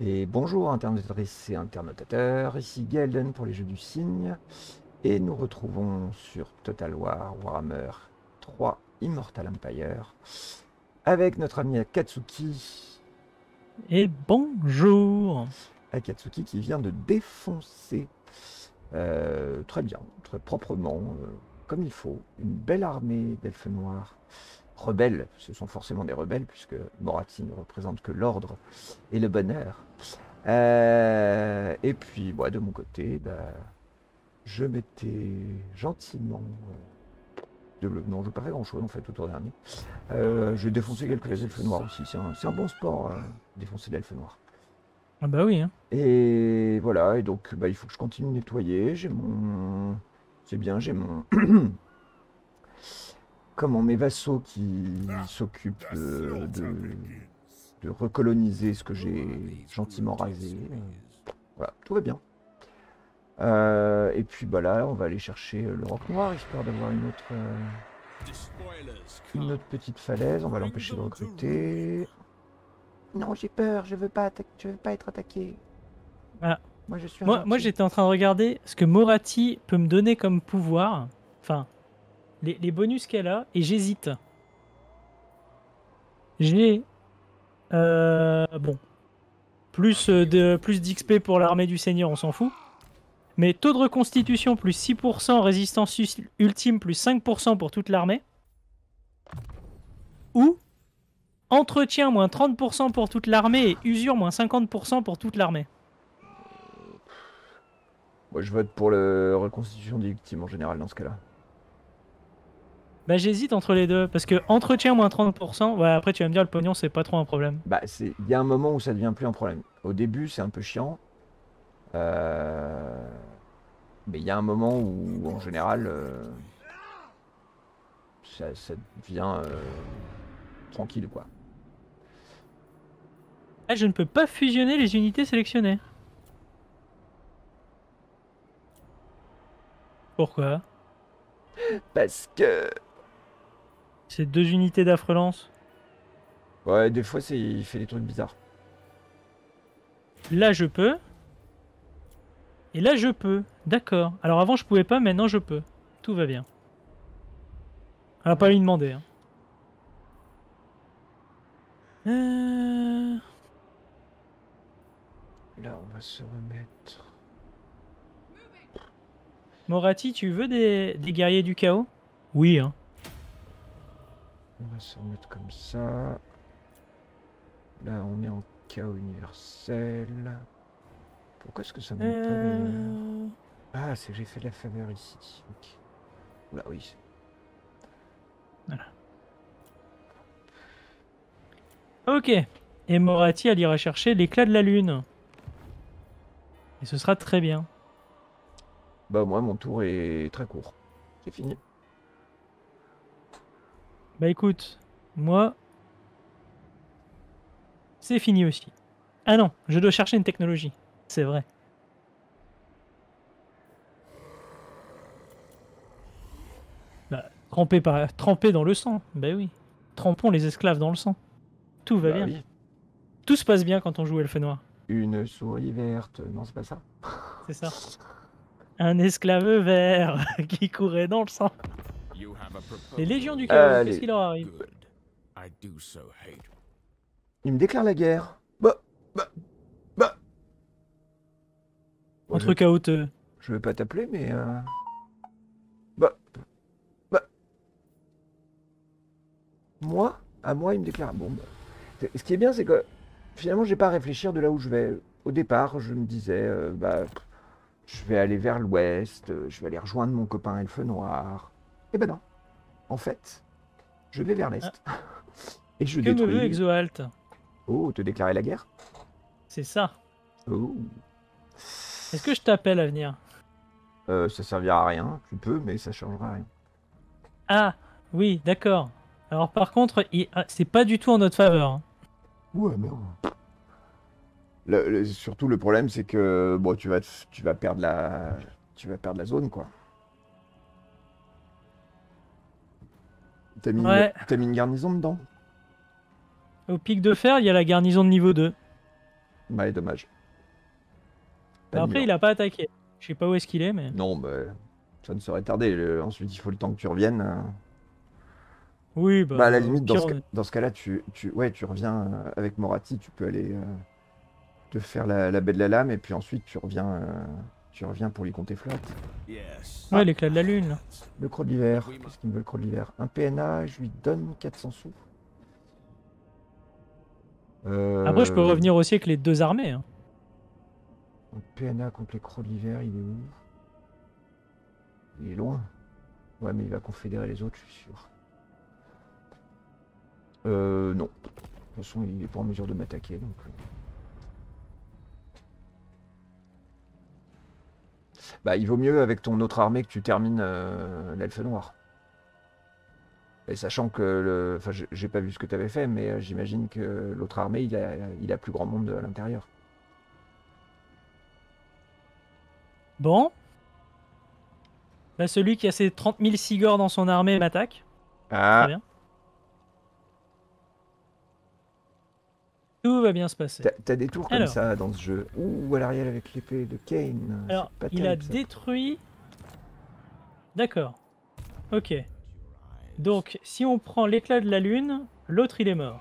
Et bonjour internautrices et internautateurs, ici Gaelden pour les Jeux du Cygne, et nous retrouvons sur Total War Warhammer 3 Immortal Empire avec notre ami Akatsuki. Et bonjour. Akatsuki qui vient de défoncer très bien, très proprement, comme il faut, une belle armée d'elfes noirs. Rebelles, ce sont forcément des rebelles puisque Morathi ne représente que l'ordre et le bonheur. Et puis, moi, de mon côté, je m'étais gentiment. Non, je n'ai pas fait grand chose en fait au tour dernier. J'ai défoncé quelques elfes noirs aussi. C'est un bon sport, défoncer l'elfe noir. Ah bah oui. Hein. Et voilà, et donc il faut que je continue de nettoyer. J'ai mon. C'est bien, j'ai mon. Comment mes vassaux qui s'occupent de recoloniser ce que j'ai gentiment rasé. Voilà, tout va bien. Et puis là, on va aller chercher le roc noir, histoire d'avoir une autre petite falaise. On va l'empêcher de recruter. Non, j'ai peur, je veux pas être attaqué. Ah. Moi, je suis un Moi gentil. j'étais en train de regarder ce que Morathi peut me donner comme pouvoir. Enfin, les bonus qu'elle a, et j'hésite. J'ai... bon. Plus d'XP pour l'armée du Seigneur, on s'en fout. Mais taux de reconstitution plus 6%, résistance ultime plus 5% pour toute l'armée. Ou entretien moins 30% pour toute l'armée et usure moins 50% pour toute l'armée. Moi, je vote pour la reconstitution des victimes en général dans ce cas-là. Bah j'hésite entre les deux, parce que entretien moins 30%, ouais après tu vas me dire le pognon c'est pas trop un problème. Il y a un moment où ça devient plus un problème. Au début, c'est un peu chiant. Euh, Mais il y a un moment où, en général, ça devient tranquille, quoi. Ah je ne peux pas fusionner les unités sélectionnées. Pourquoi? Parce que... C'est deux unités d'affrelance. Ouais, des fois, il fait des trucs bizarres. Là je peux. Et là je peux. D'accord. Alors avant je pouvais pas, maintenant je peux. Tout va bien. On va pas lui demander. Hein. Euh... Là, on va se remettre... Morathi, tu veux des guerriers du chaos? Oui, hein. On va se remettre comme ça. Là, on est en chaos universel. Pourquoi est-ce que ça monte pas d'ailleurs? Ah, c'est que j'ai fait de la faveur ici. Ok. Oula, oui. Voilà. Ok. Et Morathi, elle ira chercher l'éclat de la lune. Et ce sera très bien. Bah, moi, mon tour est très court. C'est fini. Bah écoute, moi, c'est fini aussi. Ah non, je dois chercher une technologie. C'est vrai. Bah, trempé dans le sang. Bah oui. Trempons les esclaves dans le sang. Tout va Bah bien. oui. Tout se passe bien quand on joue Elfe Noir. Une souris verte. Non, c'est pas ça. C'est ça. Un esclave vert qui courait dans le sang. Les légions du chaos, qu'est-ce Allez. qui leur arrive? Il me déclare la guerre. Bah, bah. Bon, Entre chaoteux. je vais pas t'appeler, mais... Bah, bah. Moi, à moi, il me déclare. Bon, ce qui est bien, c'est que finalement, j'ai pas à réfléchir de là où je vais. Au départ, je me disais, je vais aller vers l'ouest, je vais aller rejoindre mon copain Elfe Noir. Et ben non. En fait, je vais vers Ah, l'est. Et je que me veut détruis. Exoalt? Oh, te déclarer la guerre? C'est ça. Oh. Est-ce que je t'appelle à venir? Ça servira à rien. Tu peux, mais ça changera rien. Ah, oui, d'accord. Alors par contre, c'est pas du tout en notre faveur. Hein. Ouais, mais... surtout le problème, c'est que bon, tu vas perdre la zone, quoi. Ouais. T'as mis une garnison dedans? Au pic de fer, il y a la garnison de niveau 2. Ouais, dommage. Pas Bah de après, mur. il a pas attaqué. Je sais pas où est-ce qu'il est, mais. Non, mais ça ne serait tardé. Ensuite, il faut le temps que tu reviennes. Oui, Bah, à la bah au limite, pire. dans ce cas-là, ouais, tu reviens avec Moratti, tu peux aller te faire la baie de la lame, et puis ensuite, tu reviens pour lui compter flotte. Ouais, Ah, l'éclat de la lune, là. le croc de l'hiver. Qu'est-ce qu'il me veut, le croc de l'hiver? Un PNA, je lui donne 400 sous. Après, je peux Euh, revenir aussi avec les deux armées. Hein. un PNA contre les crocs de l'hiver, il est où? Il est loin. Ouais, mais il va confédérer les autres, je suis sûr. Non. De toute façon, il est pas en mesure de m'attaquer, donc... Bah, il vaut mieux avec ton autre armée que tu termines l'Elfe Noir. Et sachant que enfin, j'ai pas vu ce que tu avais fait, mais j'imagine que l'autre armée, il a plus grand monde à l'intérieur. Bon. Bah, celui qui a ses 30 000 Sigors dans son armée m'attaque. Très Ah, bien. Tout va bien se passer. t'as des tours comme Alors, ça dans ce jeu. Ouh, à l'arrière avec l'épée de Kane. C'est pas il a terrible ça. détruit. D'accord. Ok. Donc, si on prend l'éclat de la lune, l'autre il est mort.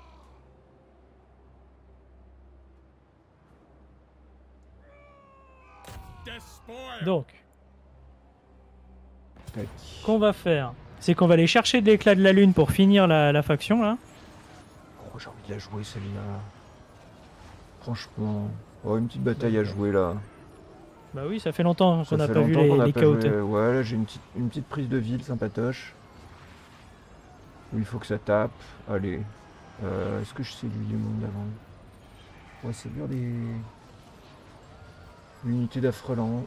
Donc, Tac. ce qu'on va faire, c'est qu'on va aller chercher de l'éclat de la lune pour finir la faction là. Oh, j'ai envie de la jouer celle-là. Franchement. Oh, une petite bataille à jouer là. Bah oui, ça fait longtemps qu'on Ça n'a fait pas vu longtemps qu'on n'a les pas KOT. joué. Ouais, là j'ai une petite prise de ville sympatoche. Où il faut que ça tape. Allez. Est-ce que je sais lui du monde avant? Ouais, c'est dur des. L'unité d'Affreland.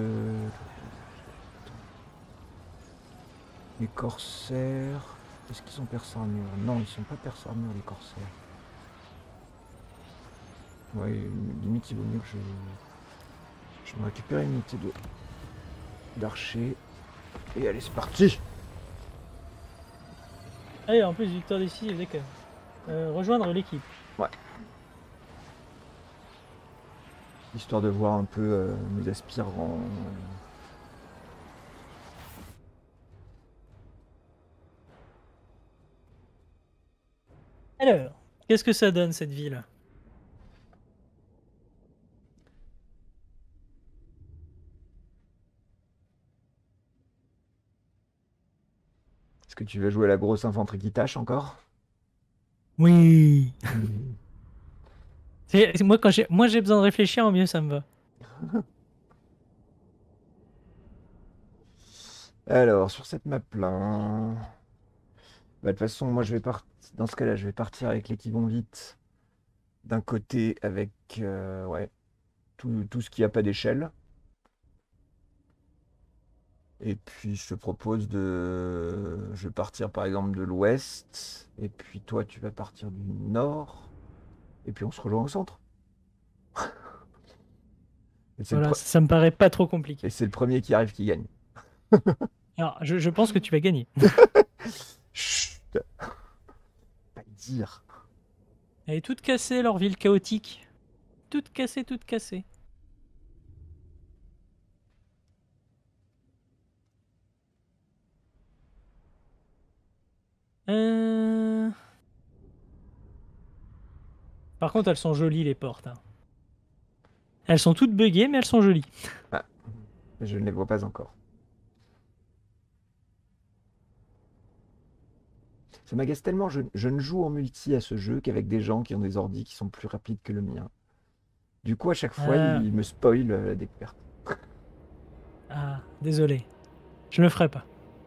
Les corsaires. Est-ce qu'ils sont perce armure? Non, ils sont pas perce armure les corsaires. Ouais, limite il vaut mieux que je me récupère une unité d'archer. Et allez, c'est parti! Allez, en plus, victoire décisive, d'accord. Rejoindre l'équipe. Ouais. Histoire de voir un peu mes aspirants. Alors, qu'est-ce que ça donne cette ville? Est-ce que tu veux jouer la grosse infanterie qui tâche encore? Oui. Moi, moi j'ai besoin de réfléchir, au mieux ça me va. Alors, sur cette map-là... Bah, de toute façon, moi, dans ce cas-là, je vais partir avec les qui vont vite. D'un côté, avec ouais, tout ce qui n'a pas d'échelle. Et puis, je te propose de... Je vais partir, par exemple, de l'ouest. Et puis, toi, tu vas partir du nord. Et puis, on se rejoint au centre. Et c'est Voilà, ça me paraît pas trop compliqué. le premier qui arrive qui gagne. Alors, je pense que tu vas gagner. Chut, pas le dire. Elle est toute cassée, leur ville chaotique. Toute cassée, toute cassée. Euh... Par contre, elles sont jolies, les portes. Hein. Elles sont toutes buggées, mais elles sont jolies. Ah, je ne les vois pas encore. Ça m'agace tellement, je ne joue en multi à ce jeu qu'avec des gens qui ont des ordis qui sont plus rapides que le mien. Du coup, à chaque fois, Ah, ils me spoilent la découverte. ah, désolé. Je le ferai pas.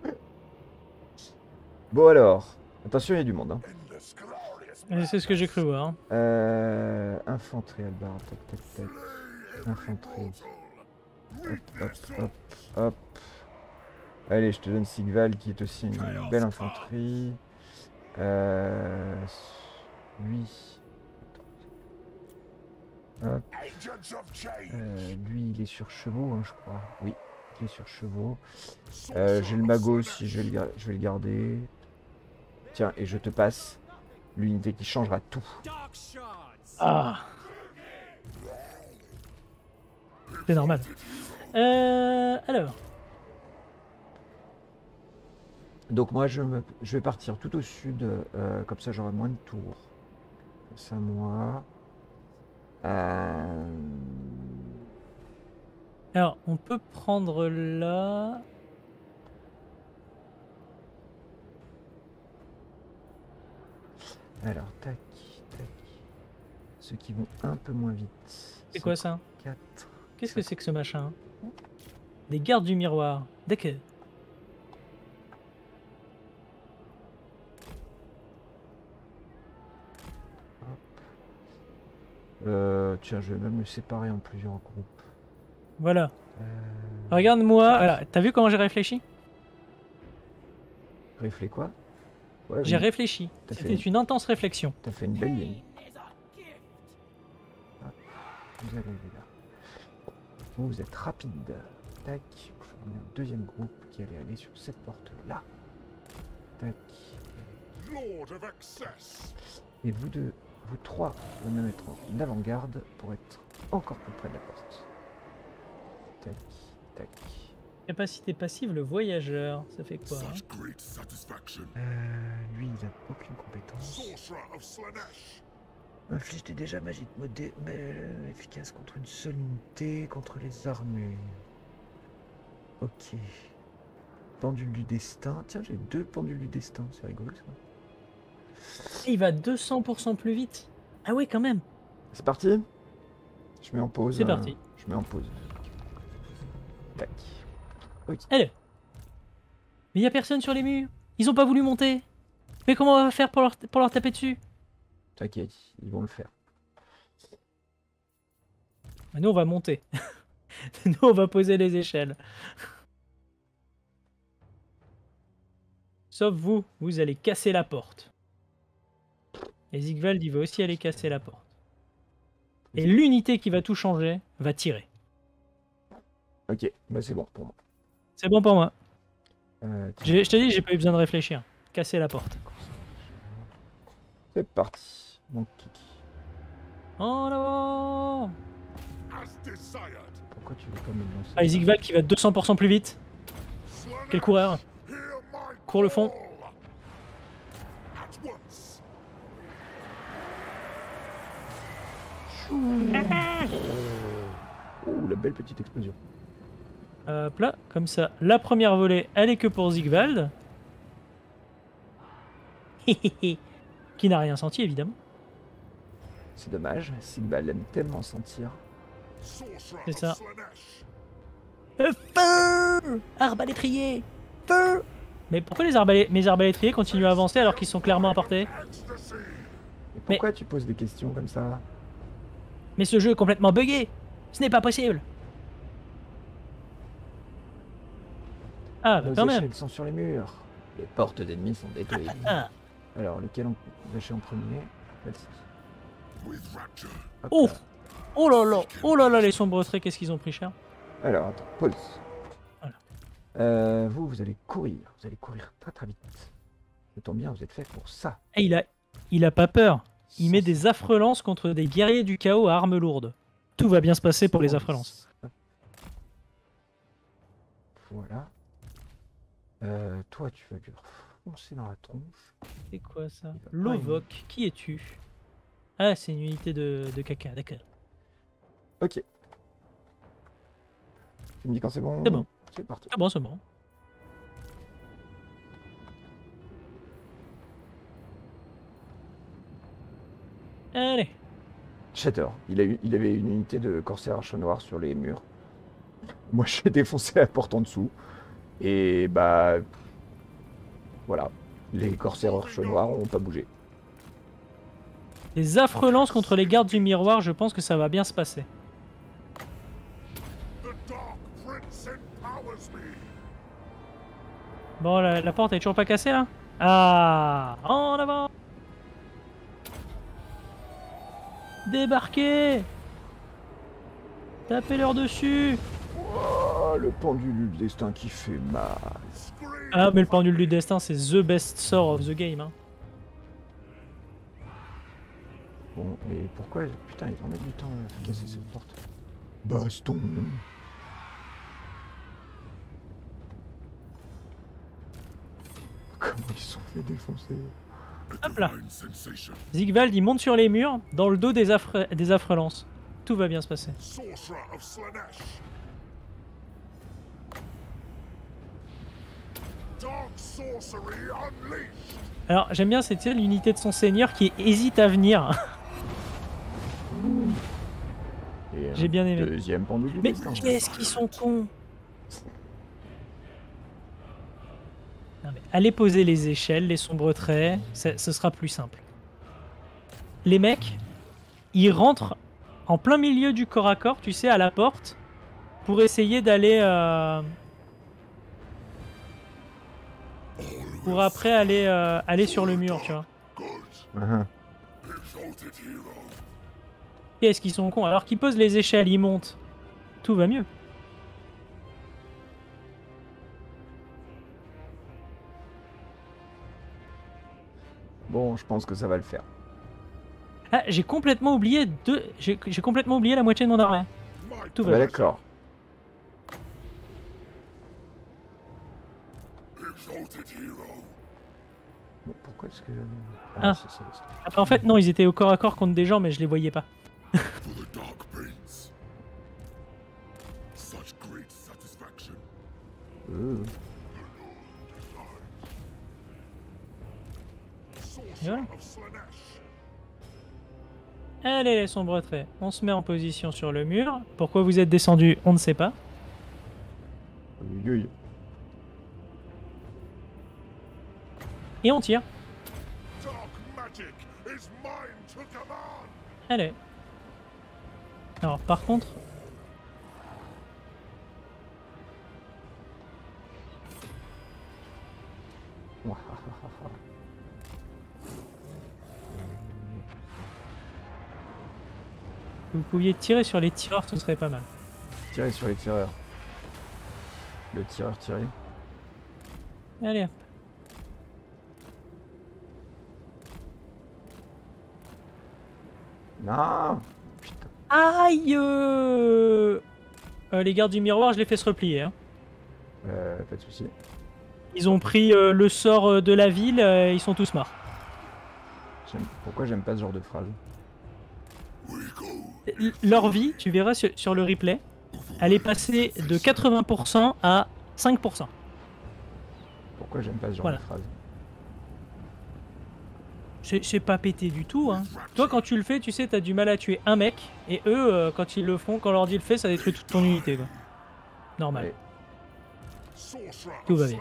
Bon alors, attention, il y a du monde. Hein. C'est ce que j'ai cru voir. Hein. Infanterie, Albar, tac, tac, tac. Infanterie. Hop, hop, hop, hop. Allez, je te donne Sigval, qui est aussi une belle infanterie. Lui. Hop. Lui, il est sur chevaux, hein, je crois. Oui, il est sur chevaux. J'ai le mago aussi, je vais le garder. Tiens, et je te passe l'unité qui changera tout. Ah. C'est normal. Alors. Donc moi je vais partir tout au sud, comme ça j'aurai moins de tours. Ça moi. Alors, on peut prendre là. Alors, tac, tac. Ceux qui vont un peu moins vite. C'est quoi ça? 4. Qu'est-ce que c'est que ce machin? Des gardes du miroir. D'accord. Tiens, je vais même me séparer en plusieurs groupes. Voilà. Regarde-moi. Voilà. T'as vu comment j'ai réfléchi? Réfléchis quoi? Ouais, J'ai oui, réfléchi. C'était une intense réflexion. t'as fait une belle ligne. Ah, vous allez là. Vous êtes rapide. Tac. On a un deuxième groupe qui allait aller sur cette porte-là. Tac. Et vous deux, vous trois, vous me mettre en avant-garde pour être encore plus près de la porte. Tac, tac. Capacité passive, le voyageur. Ça fait quoi hein? Lui, il a aucune compétence. Inflige des dégâts magiques efficace contre une seule unité, contre les armures. Ok. Pendule du destin. Tiens, j'ai 2 pendules du destin, c'est rigolo ça. Il va 200% plus vite. Ah ouais, quand même. C'est parti. Je mets en pause. C'est parti. Je mets en pause. Tac. Ok. Allez. Mais il y a personne sur les murs. Ils ont pas voulu monter. Mais comment on va faire pour leur taper dessus? T'inquiète, ils vont le faire. Bah, nous, on va monter. Nous, on va poser les échelles. Sauf vous, vous allez casser la porte. Et Ziegwald, il va aussi aller casser la porte. Et l'unité qui va tout changer va tirer. Ok, bah c'est bon pour moi. C'est bon pour moi. Tiens, Je t'ai dit, j'ai pas eu besoin de réfléchir. Casser la porte. c'est parti. Mon kiki. En avant! Pourquoi tu veux pas me lancer? Allez, Ziegwald qui va 200% plus vite. Quel coureur! Cours le fond. Oh, la belle petite explosion. Hop là, comme ça. La première volée, elle est que pour Ziegwald. Qui n'a rien senti, évidemment. C'est dommage, Sigval aime tellement sentir. C'est ça. Feu! Arbalétrier! Feu! Mais pourquoi mes arbalétriers continuent à avancer alors qu'ils sont clairement à portée? Et pourquoi tu poses des questions comme ça? Mais ce jeu est complètement buggé! Ce n'est pas possible! Ah, bah Nos quand même! échelles sont sur les murs. Les portes d'ennemis sont détruites. Alors, lequel on lâcher en premier? Celle-ci. Hop Oh! là. Oh là là, les sombretrés, qu'est-ce qu'ils ont pris cher? Alors, attends, pause. Voilà. Vous allez courir. Vous allez courir très très vite. Ça tombe bien, vous êtes fait pour ça. Et il a pas peur. Il met des affrelances contre des guerriers du chaos à armes lourdes. Tout va bien se passer pour les affrelances. Voilà. Toi, tu vas lui foncer dans la tronche. C'est quoi ça? Lovok, qui es-tu? Ah, c'est une unité de caca, d'accord. Ok. Tu me dis quand c'est bon? C'est bon. C'est parti. C'est bon, c'est bon. Allez. Shatter. Il avait une unité de corsaire arche noir sur les murs. Moi, j'ai défoncé la porte en dessous. Et bah... Voilà. Les corsaires arche noir n'ont pas bougé. Les affrelances contre les gardes du miroir, je pense que ça va bien se passer. Bon, la porte est toujours pas cassée là? Ah! En avant! Débarquez! Tapez-leur dessus! Oh, le pendule du destin qui fait mal. Ah, mais le pendule du destin, c'est the best sword of the game. Hein. Bon, et pourquoi... Putain, ils vont mettre du temps à casser cette porte. Baston. Comment ils se sont fait défoncer. Hop là. Zigvald, il monte sur les murs, dans le dos des affres lances. Tout va bien se passer. Alors, j'aime bien, c'est l'unité de son seigneur qui hésite à venir. J'ai bien aimé. Deuxième pendule du Mais destin. qu'est-ce qu'ils sont cons! Non, mais allez poser les échelles, les sombres traits, ce sera plus simple. Les mecs, ils rentrent en plein milieu du corps à corps, tu sais, à la porte, pour essayer d'aller... pour après aller sur le mur, tu vois. Qu'est-ce qu'ils sont cons? Alors qu'ils posent les échelles, ils montent. Tout va mieux. Bon, je pense que ça va le faire. Ah, j'ai complètement oublié j'ai complètement oublié la moitié de mon armée. Tout va Bah, bien. d'accord. Bon, pourquoi est-ce que... Ah. c'est ça, c'est ça. Après, en fait, non, ils étaient au corps à corps contre des gens, mais je les voyais pas. Et voilà. Allez, les sombres traits. On se met en position sur le mur. Pourquoi vous êtes descendu, on ne sait pas. Oui. Et on tire. Allez. Alors, par contre... Vous pouviez tirer sur les tireurs, ce serait pas mal. Tirer sur les tireurs. Le tireur tiré. Allez, hop. Non. Putain. Aïe les gardes du miroir, je les fais se replier. Hein. Pas de soucis. Ils ont pris le sort de la ville, ils sont tous morts. Pourquoi j'aime pas ce genre de phrase? Leur vie, tu verras sur le replay, elle est passée de 80% à 5%. Pourquoi j'aime pas ce genre Voilà. de phrase? C'est pas pété du tout. Hein. Toi, quand tu le fais, tu sais, t'as du mal à tuer un mec, et eux, quand ils le font, quand l'ordi le fait, ça détruit toute ton unité. Quoi. Normal. Ouais. Tout va bien.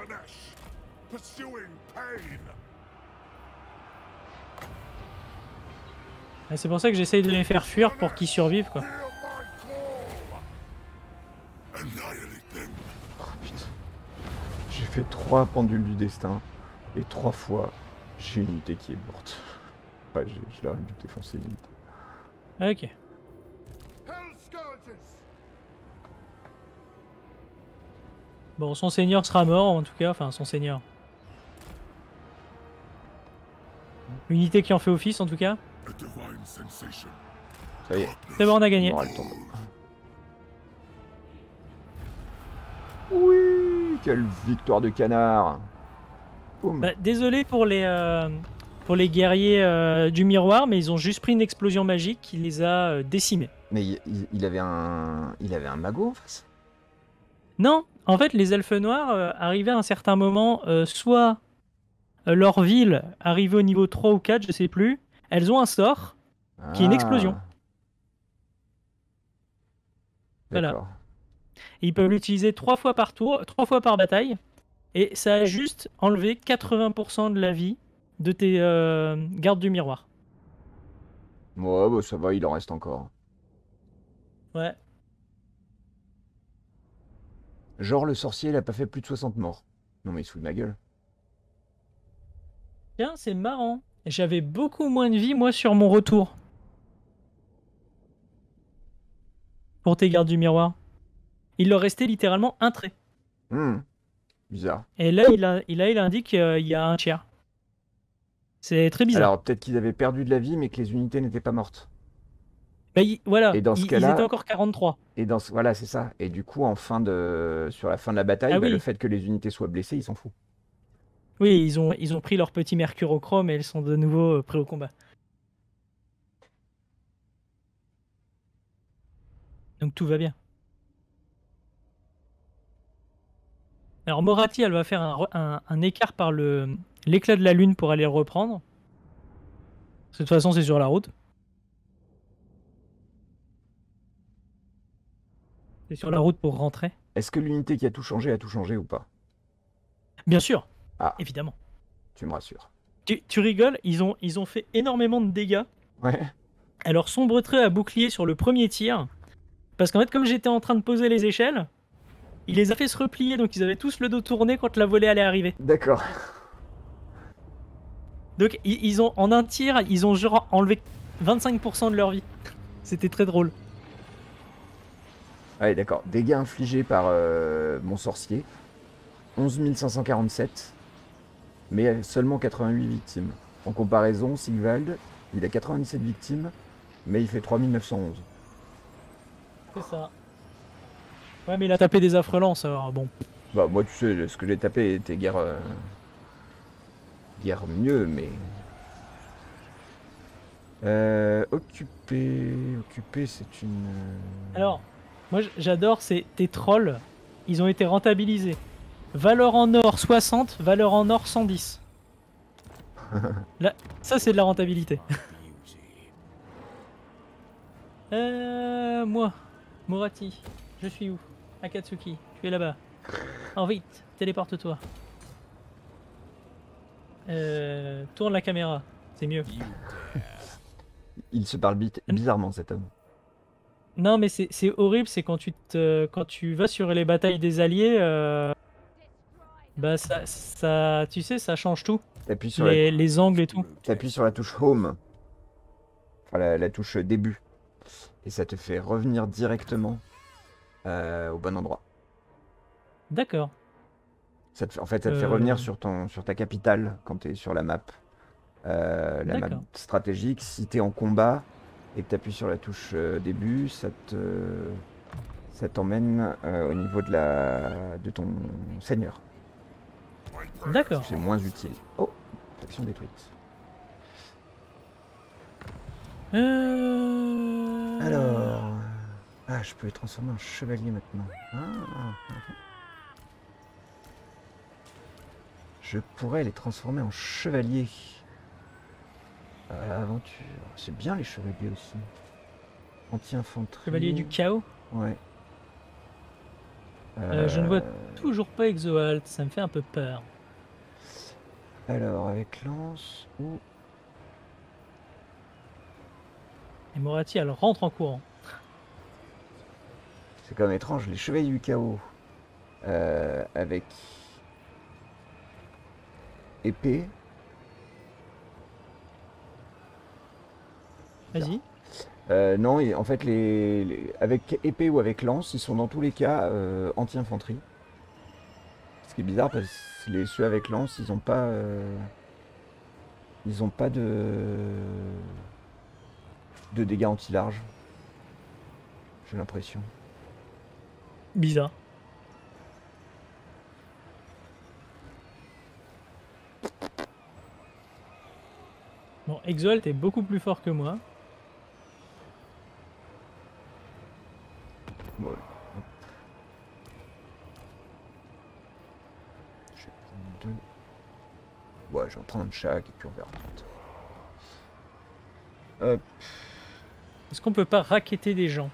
Et c'est pour ça que j'essaye de les faire fuir pour qu'ils survivent, quoi. Oh putain. J'ai fait 3 pendules du destin, et 3 fois, j'ai une unité qui est morte. Ouais, je leur ai dû défoncer l'unité. Ok. Bon, son seigneur sera mort, en tout cas. Enfin, son seigneur. Unité qui en fait office, en tout cas. Ça y est. C'est bon, on a gagné. Morale tombe. Oui, quelle victoire de canard. Boum. Bah, désolé pour les guerriers du miroir, mais ils ont juste pris une explosion magique qui les a décimés. Mais il avait un magot en face. Non, en fait, les elfes noirs arrivaient à un certain moment, soit leur ville arrivait au niveau 3 ou 4, je sais plus, elles ont un sort qui est une explosion. Voilà. D'accord. Et ils peuvent l'utiliser 3 fois par tour, 3 fois par bataille, et ça a juste enlevé 80% de la vie de tes gardes du miroir. Ouais, bah ça va, il en reste encore. Ouais. Genre le sorcier, il a pas fait plus de 60 morts. Non mais il se fout de ma gueule. Tiens, c'est marrant. J'avais beaucoup moins de vie, moi, sur mon retour. Pour tes gardes du miroir. Il leur restait littéralement un trait. Bizarre. Et là, il indique qu'il y a un tiers. C'est très bizarre. Alors peut-être qu'ils avaient perdu de la vie, mais que les unités n'étaient pas mortes. Bah, voilà, Et dans ce ils étaient cas-là, encore 43. voilà, c'est ça. Et du coup, sur la fin de la bataille, Ah bah, le oui, fait que les unités soient blessées, ils s'en foutent. oui, ils ont pris leur petit mercurochrome et ils sont de nouveau prêts au combat. Donc tout va bien. Alors Moratti, elle va faire un écart par l'éclat de la lune pour aller le reprendre. De toute façon, c'est sur la route. C'est sur la route pour rentrer. Est-ce que l'unité qui a tout changé ou pas? Bien sûr, Ah, évidemment. tu me rassures. Tu rigoles, ils ont fait énormément de dégâts. Ouais, Alors sombre trait à bouclier sur le premier tir. Parce qu'en fait, comme j'étais en train de poser les échelles, il les a fait se replier, donc ils avaient tous le dos tourné quand la volée allait arriver. d'accord. Donc ils ont, en un tir, ils ont genre enlevé 25% de leur vie. C'était très drôle. Ouais, d'accord. Dégâts infligés par mon sorcier. 11 547, mais seulement 88 victimes. En comparaison, Sigvald, il a 97 victimes, mais il fait 3911. C'est ça. Ouais, mais il a tapé des affreux lances, alors bon. Bah, moi, tu sais, ce que j'ai tapé était guère mieux, mais. Occupé, c'est une. Alors, moi j'adore, c'est tes trolls, ils ont été rentabilisés. Valeur en or 60, valeur en or 110. Là, ça c'est de la rentabilité. Moi, Morati, je suis où? Akatsuki, tu es là-bas. Oh vite, téléporte-toi. Tourne la caméra, c'est mieux. Il se parle bizarrement, cet homme. Non mais c'est horrible, c'est quand tu vas sur les batailles des alliés, bah tu sais, ça change tout. T'appuies sur Les angles et tout. t'appuies sur la touche Home, enfin la touche début, et ça te fait revenir directement au bon endroit. D'accord. En fait, ça te fait revenir Euh, sur ta capitale quand tu es sur la map d'accord. stratégique. Si tu es en combat et que tu appuies sur la touche début, ça t'emmène au niveau de ton seigneur. D'accord. C'est moins utile. Oh, action détruite. Alors, je peux les transformer en chevalier maintenant. Je pourrais les transformer en chevalier. Aventure. C'est bien les chevaliers aussi. Anti-infanterie. Chevalier du chaos. Ouais. Je ne vois toujours pas Exoalt, ça me fait un peu peur. Alors, avec lance ou. Et Morati, elle rentre en courant. C'est quand même étrange, les chevaliers du chaos avec épée. Vas-y. Non, en fait, avec épée ou avec lance, ils sont dans tous les cas anti-infanterie. Ce qui est bizarre parce que ceux avec lance, ils ont pas de dégâts anti-large. J'ai l'impression. Bizarre. Bon, Exoalt est beaucoup plus fort que moi. Bon, je vais prendre deux. Ouais, je vais en prendre chaque et puis on verra. Hop. Est-ce qu'on peut pas racketter des gens?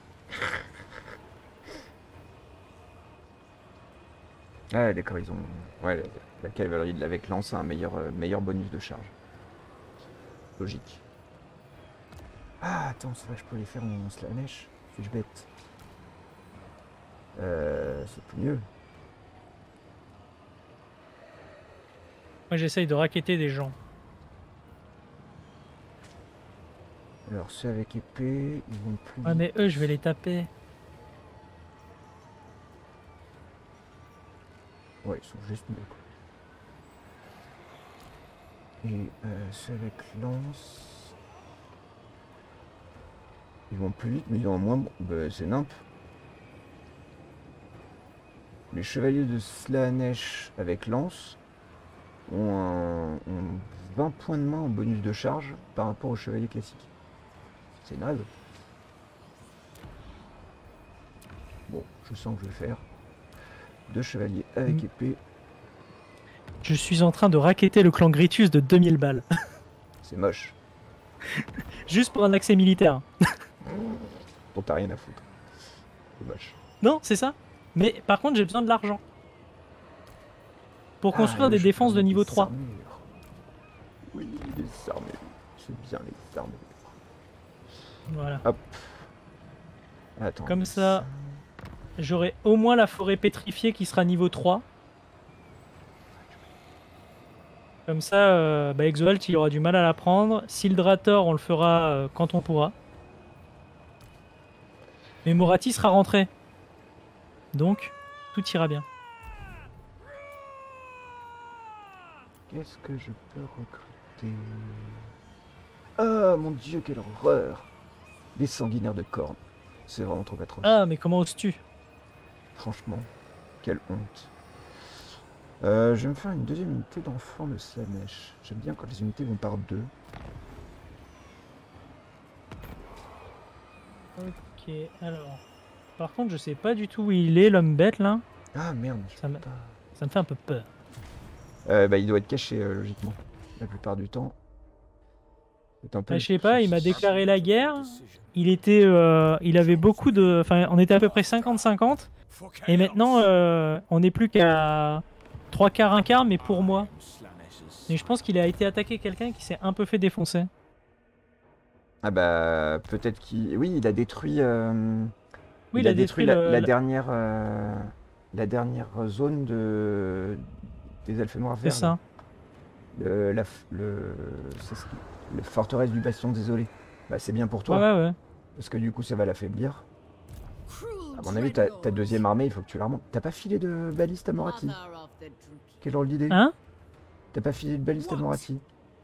Ah, d'accord, ils ont. Ouais, la cavalerie avec lance a un meilleur bonus de charge. Logique. Ah, attends, ça va, je peux les faire en Slanesh. Suis-je bête? C'est plus mieux. Moi j'essaye de racketter des gens. Alors, ceux avec épée, ils vont plus Ouais, vite. mais eux, je vais les taper. Ouais, ils sont juste mieux, quoi. Et ceux avec lance. Ils vont plus vite, mais ils ont moins... Bah, c'est nimp. Les chevaliers de Slaanesh avec lance ont 20 points de main en bonus de charge par rapport aux chevaliers classiques. C'est naze. Bon, je sens que je vais faire 2 chevaliers avec épée. Je suis en train de racketter le clan Gritus de 2000 balles. C'est moche. Juste pour un accès militaire. Bon, t'as rien à foutre. C'est moche. Non, c'est ça. Mais par contre, j'ai besoin de l'argent. Pour construire des je défenses de peux niveau des 3. armures. Oui, les armures. C'est bien les armures. Voilà. Hop. Attends. Comme ça, j'aurai au moins la forêt pétrifiée qui sera niveau 3. Comme ça, Exalt, il aura du mal à la prendre. Sildrator, on le fera quand on pourra. Mais Morathi sera rentré. Donc, tout ira bien. Qu'est-ce que je peux recruter? Ah mon dieu, quelle horreur! Des sanguinaires de cornes. C'est vraiment trop atroce. Ah, mais comment oses-tu? Franchement, quelle honte. Je vais me faire une deuxième unité d'enfants de Slaanesh. J'aime bien quand les unités vont par deux. Ok, alors... Par contre, je sais pas du tout où il est, l'homme bête, là. Ah merde, Ça me fait un peu peur. bah, il doit être caché, logiquement. La plupart du temps. Je sais pas, il m'a déclaré la guerre. Il était, il avait beaucoup de... Enfin, on était à peu près 50-50. Et maintenant, on n'est plus qu'à 3 quarts, 1 quart, mais pour moi. Mais je pense qu'il a été attaqué quelqu'un qui s'est un peu fait défoncer. Ah bah, peut-être qu'il... Oui, il a détruit... Oui, il a détruit la dernière zone des Elfes Noirs C'est Verts. ça. La forteresse du Bastion désolé. Bah, c'est bien pour toi. Ouais. Parce que du coup, ça va l'affaiblir. À mon avis, ta deuxième armée, il faut que tu la remontes. T'as pas filé de baliste à Morathi? Quelle drôle d'idée. Hein? T'as pas filé de baliste à Morathi?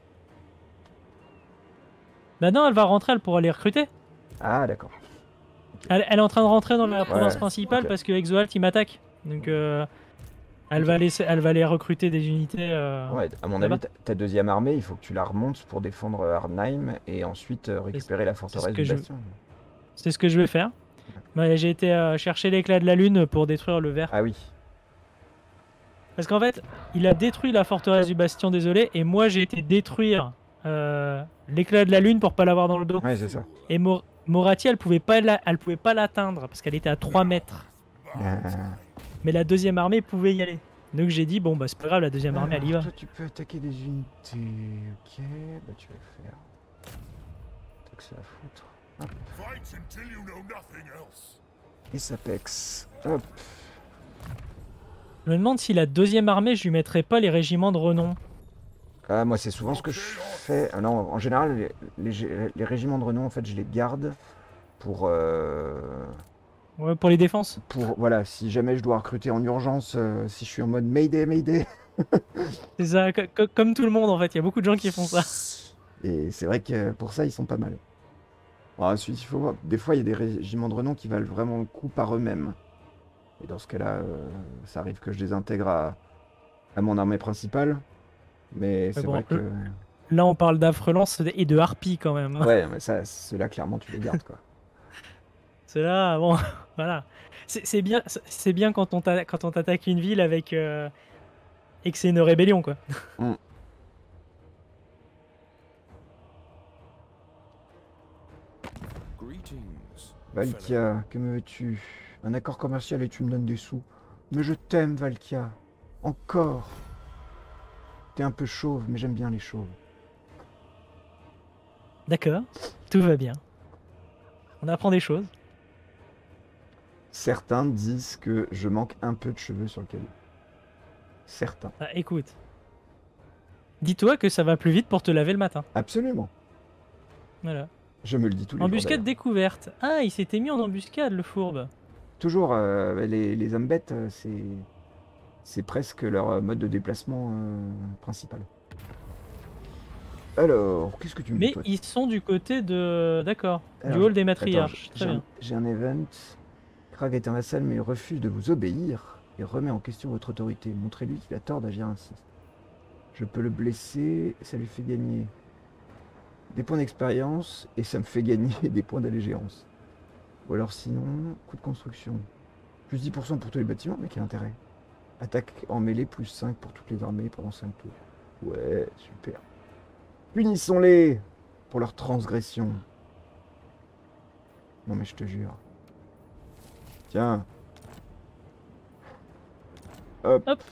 Bah non, elle va rentrer, elle pourra les recruter. Ah, d'accord. Elle est en train de rentrer dans la province principale ok. parce que Exalt il m'attaque. Donc elle va les recruter des unités. Ouais, à mon avis, ta deuxième armée, il faut que tu la remontes pour défendre Arnheim et ensuite récupérer la forteresse du Bastion. C'est ce que je vais faire. Ouais, j'ai été chercher l'éclat de la lune pour détruire le verre. Ah oui. Parce qu'en fait, il a détruit la forteresse du Bastion désolé et moi j'ai été détruire l'éclat de la lune pour pas l'avoir dans le dos. Ouais, c'est ça. Et Morathi, elle pouvait pas l'atteindre parce qu'elle était à 3 mètres. Mais la deuxième armée pouvait y aller. Donc j'ai dit, bon bah c'est pas grave, la deuxième armée elle y va. Toi tu peux attaquer des unités, ok, bah tu vas le faire. T'as que ça à foutre. Hop. Et ça pex. Hop. Je me demande si la deuxième armée, je lui mettrais pas les régiments de renom. Ah, moi c'est souvent ce que je fais. Ah, non, en général, les régiments de renom, en fait, je les garde pour... Ouais, pour les défenses. Voilà, si jamais je dois recruter en urgence, si je suis en mode Mayday, Mayday. C'est ça, comme tout le monde en fait, il y a beaucoup de gens qui font ça. Et c'est vrai que pour ça, ils sont pas mal. Alors, ensuite, il faut voir. Des fois, il y a des régiments de renom qui valent vraiment le coup par eux-mêmes. Et dans ce cas-là, ça arrive que je les intègre à mon armée principale. Mais c'est bon, vrai que... Là, on parle d'Affrelance et de Harpie quand même. Ouais, mais ça, ceux-là, clairement, tu les gardes, quoi. Ceux-là, bon, voilà. C'est bien quand on t'attaque une ville avec... et que c'est une rébellion, quoi. Mm. Valkia, que me veux-tu? Un accord commercial et tu me donnes des sous. Mais je t'aime, Valkia. Encore. T'es un peu chauve, mais j'aime bien les chauves. D'accord, tout va bien. On apprend des choses. Certains disent que je manque un peu de cheveux sur le caillou. Certains. Ah, écoute. Dis-toi que ça va plus vite pour te laver le matin. Absolument. Voilà. Je me le dis tous les jours. Embuscade découverte. Ah, il s'était mis en embuscade, le fourbe. Toujours, les hommes bêtes, c'est presque leur mode de déplacement principal. Alors, qu'est-ce que tu me dis, Mais toi? ils sont du côté de... D'accord. Du Alors, hall des attends, matriarches. Très bien. j'ai un event. Krag est un vassal, mais il refuse de vous obéir et remet en question votre autorité. Montrez-lui qu'il a tort d'agir ainsi. Je peux le blesser, ça lui fait gagner des points d'expérience et ça me fait gagner des points d'allégéance. Ou alors sinon, coût de construction. Plus 10% pour tous les bâtiments, mais quel intérêt? Attaque en mêlée, plus 5 pour toutes les armées pendant 5 tours. Ouais, super. Punissons-les pour leur transgression. Non mais je te jure. Tiens. Hop. Hop.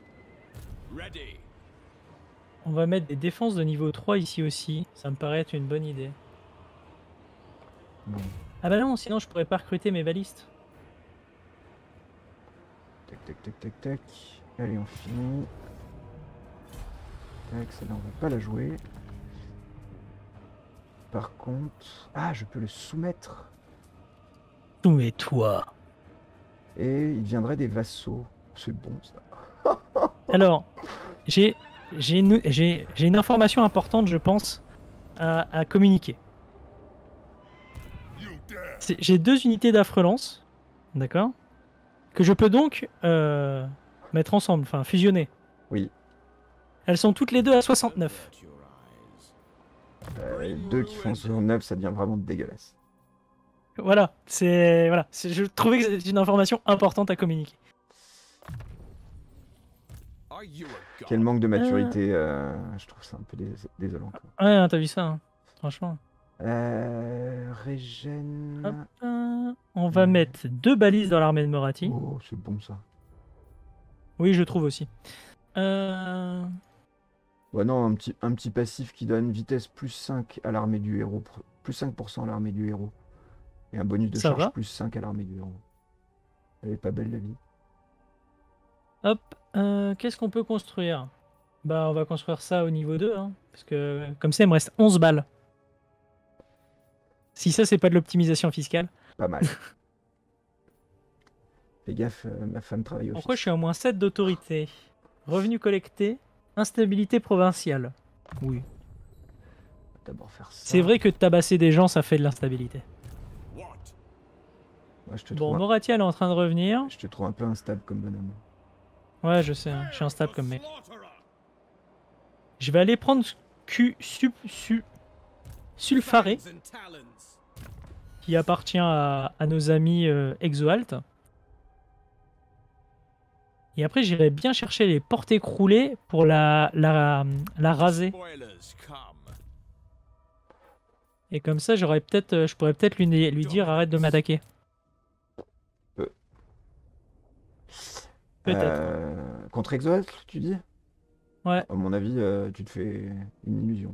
On va mettre des défenses de niveau 3 ici aussi. Ça me paraît être une bonne idée. Bon. Ah bah non, sinon je pourrais pas recruter mes balistes. Tac, tac, tac, tac, tac. Allez, on finit. Tac, celle-là, on va pas la jouer. Par contre... Ah, je peux le soumettre. Soumets-toi. Et il deviendrait des vassaux. C'est bon, ça. Alors, j'ai une information importante, je pense, à communiquer. J'ai 2 unités d'affrelance, d'accord, que je peux donc mettre ensemble, enfin fusionner. Oui. Elles sont toutes les deux à 69. Deux qui font 69, ça devient vraiment dégueulasse. Voilà, je trouvais que c'était une information importante à communiquer. Quel manque de maturité, je trouve ça un peu désolant. Quoi. Ouais, hein, t'as vu ça, hein, franchement. Régène... Hop, on va mettre 2 balises dans l'armée de Moratti. Oh, c'est bon ça. Oui, je trouve aussi. Ouais, non, un petit passif qui donne vitesse plus 5 à l'armée du héros. Plus 5% à l'armée du héros. Et un bonus de Ça charge va. plus 5 à l'armée du héros. Elle est pas belle la vie. Hop, qu'est-ce qu'on peut construire? Bah, on va construire ça au niveau 2, hein, parce que comme ça, il me reste 11 balles. Si ça, c'est pas de l'optimisation fiscale. Pas mal. Fais gaffe, ma femme travaille au Pourquoi je fisc. suis à moins 7 d'autorité? Revenus collectés, instabilité provinciale. Oui. On va d'abord faire ça. C'est vrai que tabasser des gens, ça fait de l'instabilité. Moi, je te Bon, trouve Moratia, elle est en train de revenir. je te trouve un peu instable comme bonhomme. Ouais, je sais, hein, je suis instable comme mec. Je vais aller prendre Sulfaré, qui appartient à nos amis Exoalt. Et après, j'irai bien chercher les portes écroulées pour la raser. Et comme ça, je pourrais peut-être lui dire arrête de m'attaquer. Peut-être. Contre Exoalt, tu dis? Ouais. À mon avis, tu te fais une illusion.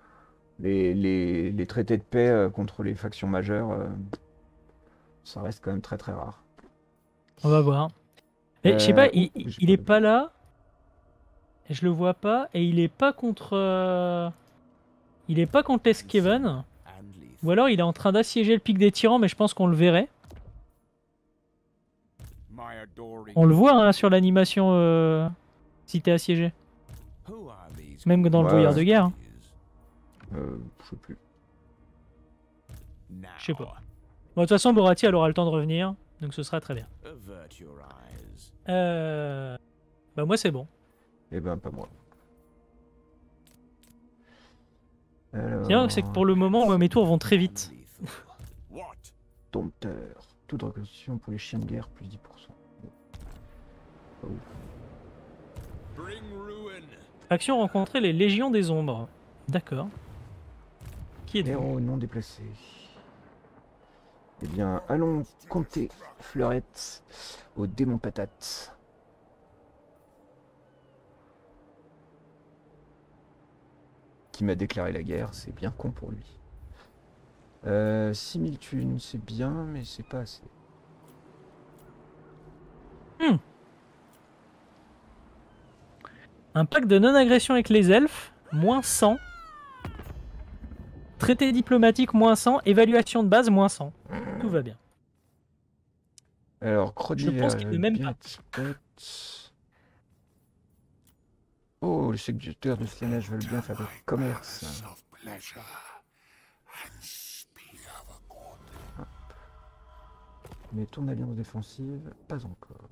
Les traités de paix contre les factions majeures, ça reste quand même très très rare. On va voir. Et je sais pas, j'ai il est de- pas là. Et je le vois pas. Et il est pas contre. Il est pas contre Eskeven. Ou alors il est en train d'assiéger le pic des tyrans, mais je pense qu'on le verrait. On le voit hein, sur l'animation si t'es assiégé. Même dans le Ouais, brouillard ouais. de guerre. Hein. Je sais plus. Je sais pas. Bon, de toute façon, Borati, elle aura le temps de revenir. Donc ce sera très bien. Bah moi c'est bon. Eh ben, pas moi. Tiens, c'est que pour le moment, moi, mes tours vont très vite. Dompteur. Taux de reconstitution pour les chiens de guerre, plus 10%. Pas ouf. Faction rencontrer les légions des ombres. D'accord. Qui est Héros non déplacé. Eh bien, allons compter Fleurette au démon patate. Qui m'a déclaré la guerre, c'est bien con pour lui. 6000 thunes, c'est bien, mais c'est pas assez. Un pacte de non-agression avec les elfes, moins 100. Traité diplomatique, moins 100. Évaluation de base, moins 100. Tout va bien. Alors, Crody Je pense qu'il ne m'aime pas. Oh, les séducteurs de Sienage veulent bien faire du commerce. Mais ton alliance défensive, pas encore.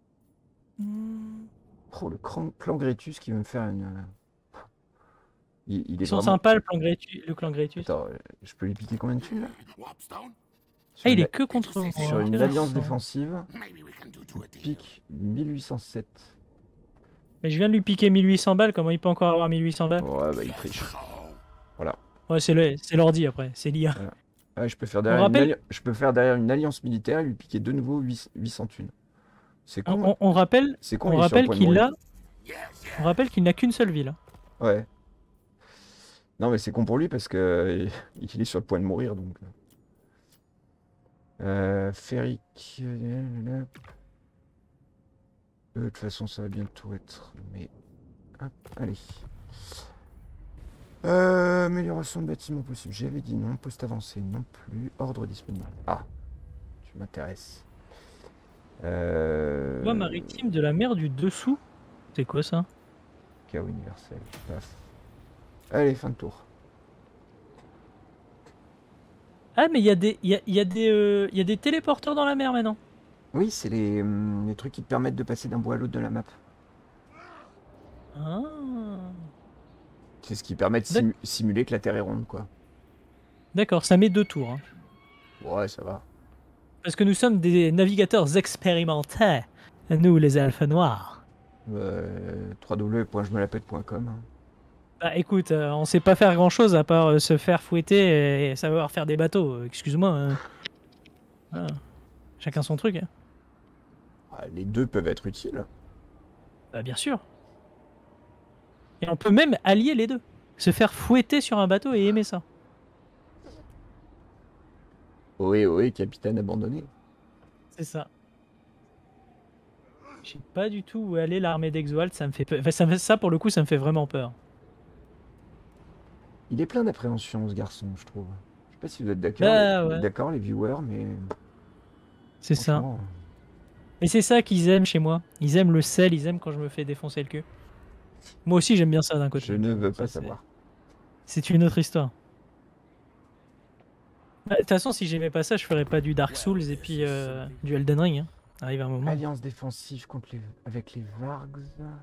Oh, clan Grétus qui veut me faire une... Il est Ils sont vraiment... sympas, le clan Grétus. Attends, je peux lui piquer combien de thunes là? Ah, il est que contre moi. Sur une Intéressant. alliance défensive, il pique 1807. Mais je viens de lui piquer 1800 balles, comment il peut encore avoir 1800 balles? Ouais, bah il triche. Voilà. Ouais, c'est l'ordi après, c'est l'IA. Voilà. Ouais, je peux faire On derrière une alliance militaire et lui piquer de nouveau 800 thunes. C'est con. On rappelle, C'est con, on il est sur le rappelle point de qu'il mourir. on rappelle qu'il n'a qu'une seule ville. Ouais. Non, mais c'est con pour lui parce que il est sur le point de mourir donc. Féric. De toute façon, ça va bientôt être. Mais. Hop, allez. Amélioration de bâtiment possible. J'avais dit non. Poste avancé non plus. Ordre disponible. Ah, tu m'intéresses. Voie maritime de la mer du dessous. C'est quoi ça? Chaos universel. Paf. Allez, fin de tour. Ah, mais il y a des téléporteurs dans la mer maintenant. Oui, c'est les trucs qui te permettent de passer d'un bout à l'autre de la map. Ah. C'est ce qui permet de simuler que la Terre est ronde, quoi. D'accord, ça met 2 tours. Hein. Ouais, ça va. Parce que nous sommes des navigateurs expérimentés, nous les elfes noirs. www.jmelapète.com. Hein. Bah écoute, on sait pas faire grand chose à part se faire fouetter et savoir faire des bateaux. Excuse-moi. Hein. Voilà. Chacun son truc. Hein. Ah, les deux peuvent être utiles. Bah bien sûr. Et on peut même allier les deux. Se faire fouetter sur un bateau et aimer ça. Ohé, ohé, capitaine abandonné. C'est ça. Je sais pas du tout où aller l'armée d'Exoalt, ça me fait peur. Enfin, ça pour le coup, ça me fait vraiment peur. Il est plein d'appréhension, ce garçon, je trouve. Je sais pas si vous êtes d'accord, Bah ouais. d'accord, les viewers, mais C'est ça. franchement, Et c'est ça qu'ils aiment chez moi. Ils aiment le sel, ils aiment quand je me fais défoncer le cul. Moi aussi, j'aime bien ça d'un côté. je ne veux pas Ça, savoir. c'est une autre histoire. Bah, de toute façon, si j'aimais pas ça, je ferais pas du Dark Souls et puis du Elden Ring. Hein. Arrive un moment. Alliance défensive contre avec les Vargs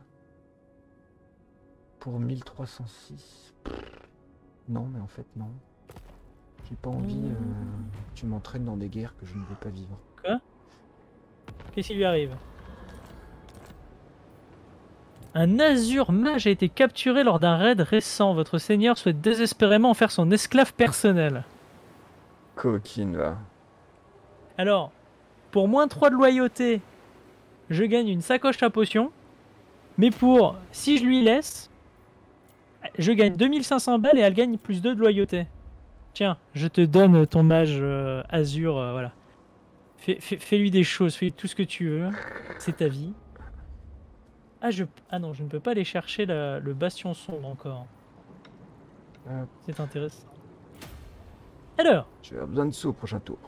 pour 1306. Non, mais en fait, non. J'ai pas envie que tu m'entraînes dans des guerres que je ne veux pas vivre. Quoi? Qu'est-ce qui lui arrive? Un azur mage a été capturé lors d'un raid récent. Votre seigneur souhaite désespérément en faire son esclave personnel. Coquine, va. Alors, pour moins 3 de loyauté, je gagne une sacoche à potion. Mais pour, si je lui laisse, je gagne 2500 balles et elle gagne plus 2 de loyauté. Tiens, je te donne ton mage azur, voilà. Fais-lui des choses, fais tout ce que tu veux. C'est ta vie. Ah non, je ne peux pas aller chercher le bastion sombre encore. C'est intéressant. Alors, Je vais avoir besoin de sous au prochain tour.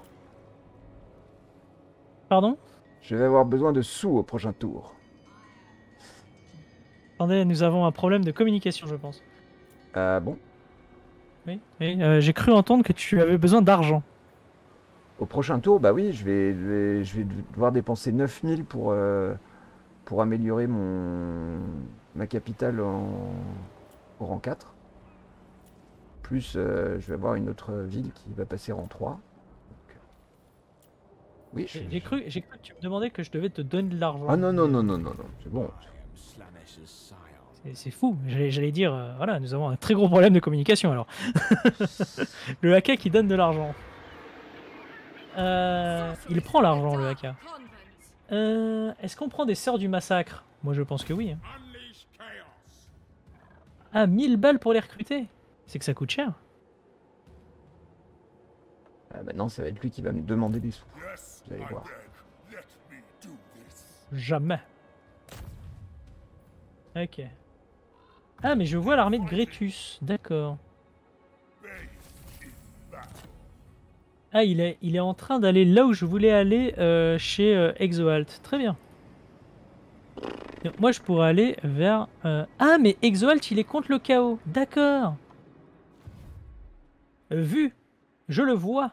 pardon? Je vais avoir besoin de sous au prochain tour. Attendez, nous avons un problème de communication, je pense. Ah bon? Oui, j'ai cru entendre que tu avais besoin d'argent. Au prochain tour, bah oui, je vais devoir dépenser 9000 pour améliorer ma capitale au rang 4. Plus, je vais avoir une autre ville qui va passer rang 3. Donc, oui, J'ai cru que tu me demandais que je devais te donner de l'argent. Ah non, non, non, non, non, non, c'est bon. C'est fou. J'allais dire, voilà, nous avons un très gros problème de communication alors. Le haka qui donne de l'argent. Il prend l'argent, le haka. Est-ce qu'on prend des sœurs du massacre? Moi, je pense que oui. Hein. Ah, 1000 balles pour les recruter? C'est que ça coûte cher. Ah, maintenant, ça va être lui qui va me demander des sous. Vous allez voir. Jamais. Ok. Ah, mais je vois l'armée de Grétus. D'accord. Ah, il est en train d'aller là où je voulais aller chez Exoalt. Très bien. Moi, je pourrais aller vers... Ah, mais Exoalt, il est contre le chaos. D'accord. Vu. Je le vois.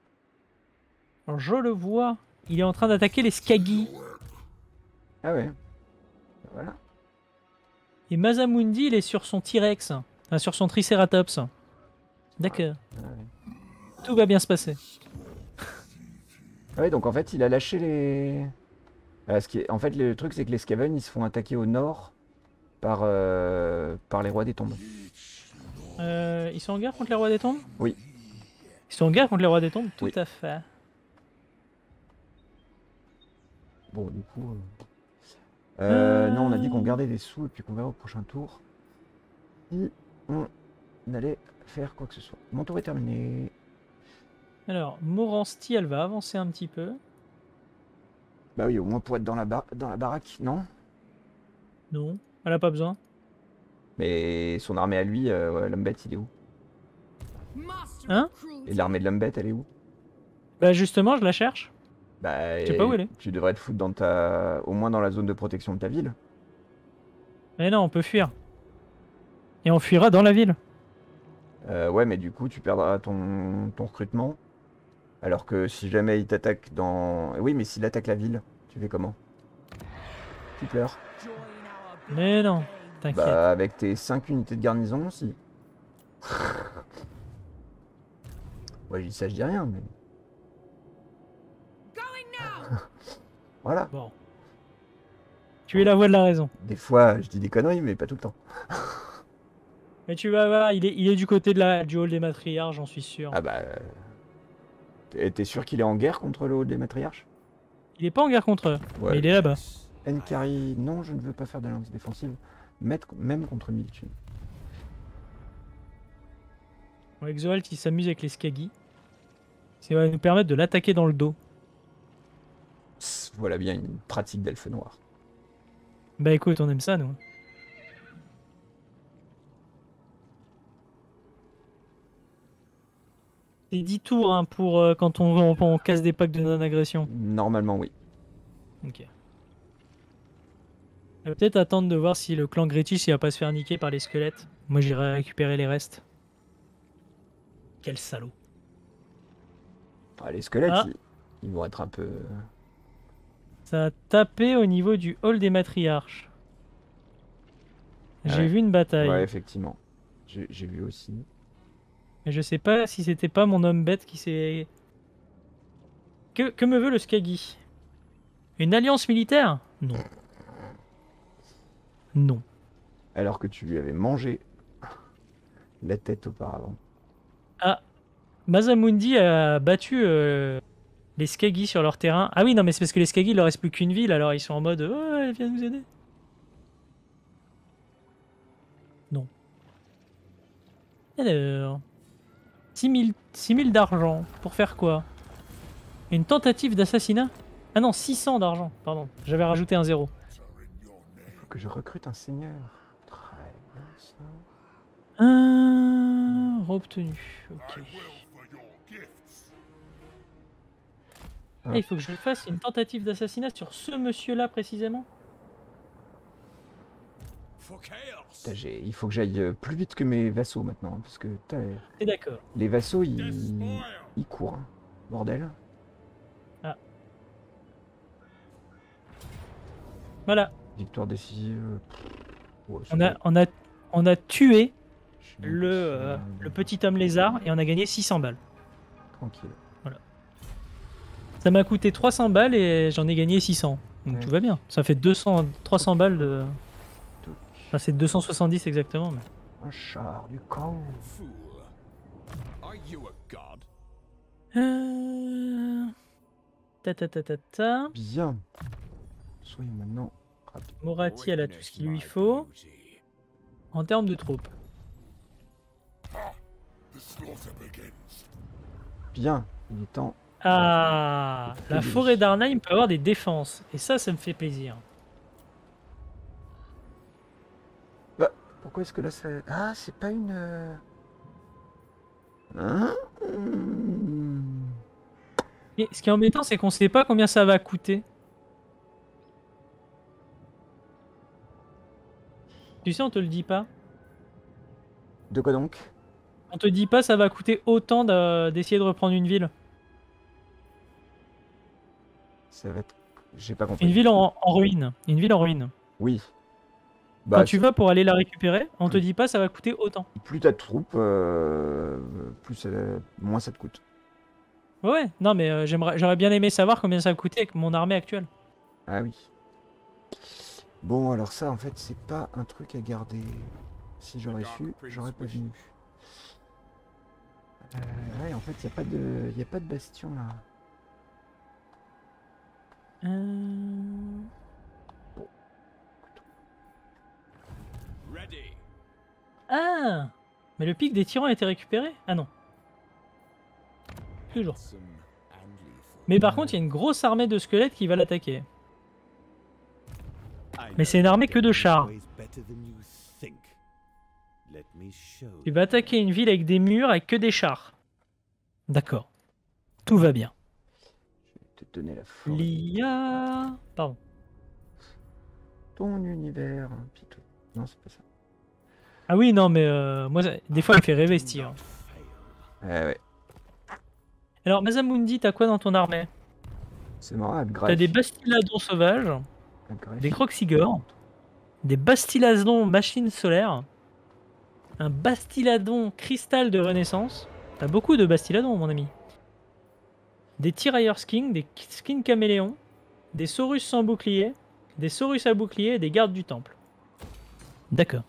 Je le vois. Il est en train d'attaquer les Skaggy. Ah ouais. Voilà. Et Mazamundi, il est sur son T-Rex. Enfin, sur son Triceratops. D'accord. Ah ouais. Tout va bien se passer. Ah ouais, donc en fait, il a lâché les... En fait, le truc, c'est que les Skaven, ils se font attaquer au nord par les rois des tombes. Ils sont en guerre contre les rois des tombes? Oui, Ils sont en guerre contre les rois des tombes? Tout oui. à fait. Bon, du coup... Euh, non, on a dit qu'on gardait des sous et puis qu'on verra au prochain tour si on allait faire quoi que ce soit. Mon tour est terminé. Alors, Moransti, elle va avancer un petit peu. Bah oui, au moins pour être dans dans la baraque, non? Non, elle a pas besoin. Mais son armée à lui, ouais, Lumbet, il est où? Hein? Et l'armée de Lumbet, elle est où? Bah justement, je la cherche. Bah, Je sais pas où elle est. tu devrais te foutre au moins dans la zone de protection de ta ville. Mais non, on peut fuir. Et on fuira dans la ville. Ouais, mais du coup, tu perdras ton recrutement. Alors que si jamais il t'attaque dans... Oui, mais s'il attaque la ville, tu fais comment? Tu pleures. Mais non, t'inquiète. Bah, avec tes 5 unités de garnison, si. Ouais, je dis ça, je dis rien, mais... Voilà. Bon. Tu es la voix de la raison. Des fois, je dis des conneries, mais pas tout le temps. Mais tu vas voir, il est du côté du hall des matriarches, j'en suis sûr. Ah bah... T'es sûr qu'il est en guerre contre le haut des matriarches? Il est pas en guerre contre eux, Ouais. mais il est là-bas. Nkari, non, je ne veux pas faire d'alliance défensive. Même contre Miltune. Bon, Exoalt, il s'amuse avec les Skaggy. Ça va nous permettre de l'attaquer dans le dos. Voilà bien une pratique d'elfe noir. Bah écoute, on aime ça, nous. C'est 10 tours hein, pour quand on casse des packs de non-agression. Normalement, oui. Ok. On va peut-être attendre de voir si le clan Gretich il va pas se faire niquer par les squelettes. Moi j'irai récupérer les restes. Quel salaud. Ah, les squelettes, Ah, ils vont être un peu... ça a tapé au niveau du hall des matriarches. Ah J'ai ouais. vu une bataille. Ouais, effectivement. J'ai vu aussi. Mais je sais pas si c'était pas mon homme bête qui s'est... Que me veut le Skaggy? Une alliance militaire? Non. Non. Alors que tu lui avais mangé la tête auparavant. Ah, Mazamundi a battu les Skaggy sur leur terrain. Ah oui, non, mais c'est parce que les Skaggy, il leur reste plus qu'une ville, alors ils sont en mode oh, elle vient nous aider. Non. Alors. 6 000 d'argent. Pour faire quoi? Une tentative d'assassinat? Ah non, 600 d'argent, pardon. J'avais rajouté un zéro. Il faut que je recrute un seigneur. Très bien, ça. Obtenu. Ok. Ah. Ah, il faut que je fasse une tentative d'assassinat sur ce monsieur-là précisément. Putain, il faut que j'aille plus vite que mes vassaux maintenant. Hein, parce que T'es d'accord. les vassaux, ils courent. Hein. Bordel. Ah. Voilà. Victoire décisive. Ouais, On a tué je suis le petit homme lézard et on a gagné 600 balles. Tranquille. Voilà. Ça m'a coûté 300 balles et j'en ai gagné 600. Donc Ouais. tout va bien. Ça fait 300 balles de... Enfin, c'est 270 exactement. Mais... Un char du chaos. Ta ta ta ta ta. Bien. Soyons maintenant rapides. Morati, elle a tout ce qu'il lui faut. En termes de troupes. Bien. Il est temps. Ah, la forêt d'Arnheim peut avoir des défenses. Et ça me fait plaisir. Bah, pourquoi est-ce que là ça... Ah, c'est pas une... Hein. Et ce qui est embêtant, c'est qu'on sait pas combien ça va coûter. Tu sais, on te le dit pas. De quoi donc? On te dit pas ça va coûter autant d'essayer de reprendre une ville. Ça va être... J'ai pas Une compris. ville en ruine. Une ville en ruine. Oui. Quand Bah, tu vas pour aller la récupérer, on te dit pas ça va coûter autant. plus t'as de troupes, moins ça te coûte. Ouais, non mais j'aurais bien aimé savoir combien ça coûtait avec mon armée actuelle. Ah oui. Bon, alors ça, en fait, c'est pas un truc à garder. Si j'aurais su, j'aurais pas venu. Ouais, en fait, y a pas de bastion là. Ah, mais le pic des tyrans a été récupéré? Ah non. Toujours. Mais par contre, il y a une grosse armée de squelettes qui va l'attaquer. Mais c'est une armée que de chars. Tu vas attaquer une ville avec des murs avec que des chars. D'accord. Tout va bien. Je vais te donner la force. L'IA... Pardon. Ton univers, Pitou. Non, c'est pas ça. Ah oui, non, mais moi, des fois, il me fait rêver ce tir. Ouais. Alors, Mazamundi, t'as quoi dans ton armée? C'est marrant, T'as des bastiladons sauvages, des croxigores, des bastiladons machines solaires, un bastiladon cristal de renaissance. T'as beaucoup de bastiladons, mon ami. Des tirailleurs skins, des skins caméléons, des saurus sans bouclier, des saurus à bouclier et des gardes du temple. D'accord.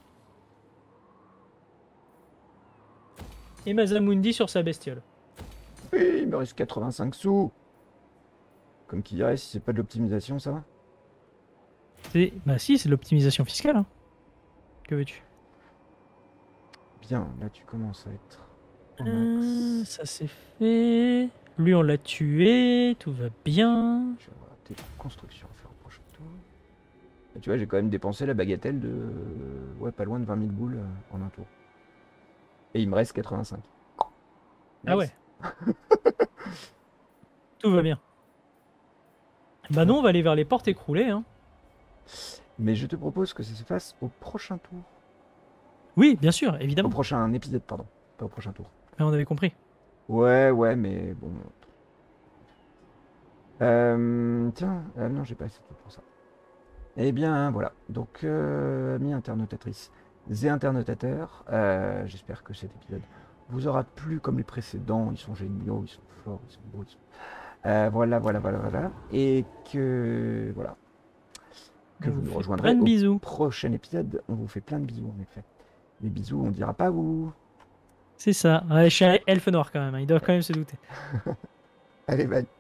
Et Mazamundi sur sa bestiole. Oui, il me reste 85 sous. Comme qui dirait, si c'est pas de l'optimisation, ça va. Bah si, c'est de l'optimisation fiscale. Hein. Que veux-tu? Bien, là tu commences à être au max. Ça c'est fait. Lui on l'a tué, tout va bien. Je vais avoir tes constructions à faire au prochain tour. Et tu vois, j'ai quand même dépensé la bagatelle de... Ouais, pas loin de 20 000 boules en un tour. Et il me reste 85. Ah Nice. ouais. Tout va bien. Bah non, on va aller vers les portes écroulées. Hein. Mais je te propose que ça se fasse au prochain tour. Oui, bien sûr, Au évidemment. prochain épisode, pardon. Pas au prochain tour. Mais on avait compris. Ouais, mais bon. Tiens, non, j'ai pas assez de temps pour ça. Eh bien, voilà. Donc, amis internautatrices et internautateurs, j'espère que cet épisode vous aura plu comme les précédents. Ils sont géniaux, ils sont forts, ils sont beaux. Voilà. Et que, voilà. Que vous nous rejoindrez Plein de bisous. au prochain épisode. On vous fait plein de bisous, en effet. Les bisous, on dira pas où. C'est ça. Ouais, je suis un elfe noir quand même. Hein. Ils doivent quand même se douter. Allez, bye.